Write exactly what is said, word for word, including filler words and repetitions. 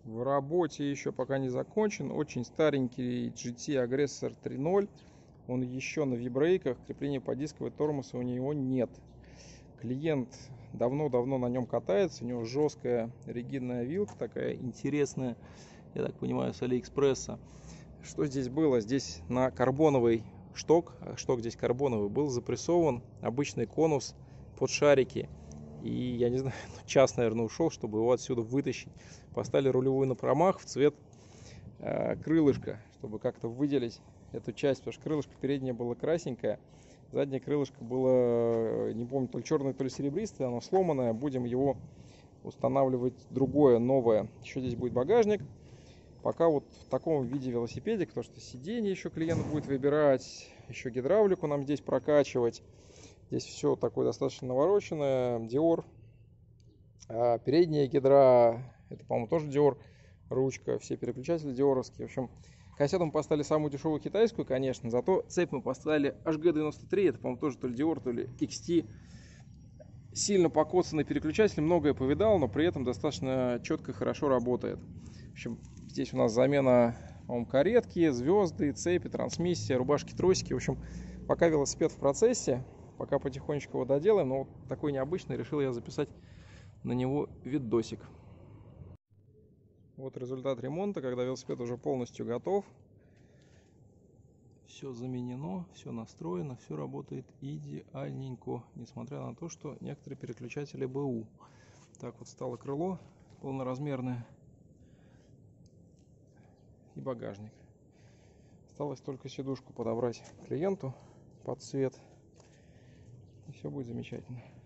В работе еще пока не закончен. Очень старенький джи ти Aggressor три ноль. Он еще на вибрейках. Крепления по дисковой тормоза у него нет. Клиент давно-давно на нем катается. У него жесткая ригидная вилка, такая интересная, я так понимаю, с Алиэкспресса. Что здесь было? Здесь на карбоновый шток, шток здесь карбоновый, был запрессован обычный конус под шарики. И я не знаю, час, наверное, ушел, чтобы его отсюда вытащить. Поставили рулевую на промах в цвет э, крылышка, чтобы как-то выделить эту часть, потому что крылышко переднее было красненькое, заднее крылышко было, не помню, то ли черное, то ли серебристое, оно сломанное. Будем его устанавливать другое, новое. Еще здесь будет багажник. Пока вот в таком виде велосипедик, потому что сиденье еще клиент будет выбирать, еще гидравлику нам здесь прокачивать. Здесь все такое достаточно навороченное. Dior. А передняя гидра, это, по-моему, тоже Dior. Ручка, все переключатели диоровские. В общем, кассету мы поставили самую дешевую китайскую, конечно. Зато цепь мы поставили эйч джи девяносто три. Это, по-моему, тоже то ли Dior, то ли икс ти. Сильно покоцанный переключатель, многое повидал, но при этом достаточно четко и хорошо работает. В общем, здесь у нас замена, по-моему, каретки, звезды, цепи, трансмиссия, рубашки, тросики. В общем, пока велосипед в процессе, пока потихонечку его доделаем, но вот такой необычный, решил я записать на него видосик. Вот результат ремонта, когда велосипед уже полностью готов. Все заменено, все настроено, все работает идеальненько, несмотря на то, что некоторые переключатели БУ. Так вот стало крыло полноразмерное и багажник. Осталось только сидушку подобрать клиенту под цвет, и все будет замечательно.